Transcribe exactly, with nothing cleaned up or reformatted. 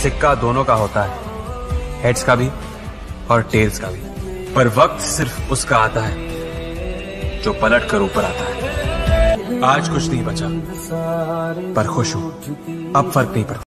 सिक्का दोनों का होता है, हेड्स का भी और टेल्स का भी। पर वक्त सिर्फ उसका आता है जो पलट कर ऊपर आता है। आज कुछ नहीं बचा, पर खुश हूं, अब फर्क नहीं पड़ता।